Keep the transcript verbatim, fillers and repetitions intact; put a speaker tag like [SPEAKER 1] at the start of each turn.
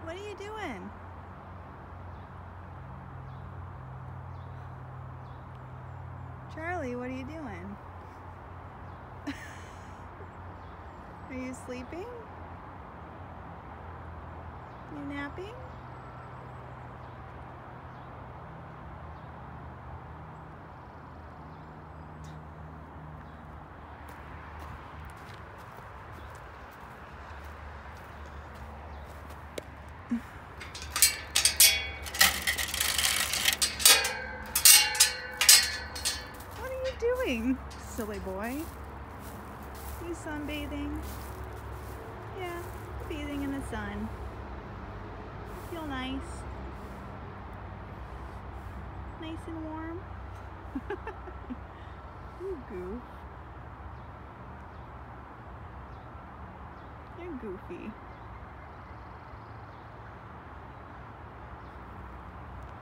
[SPEAKER 1] what are you doing? Charlie, what are you doing? Are you sleeping? You napping? What are you doing, silly boy? You sunbathing? Yeah, bathing in the sun. Feel nice. Nice and warm. You goof. You're goofy.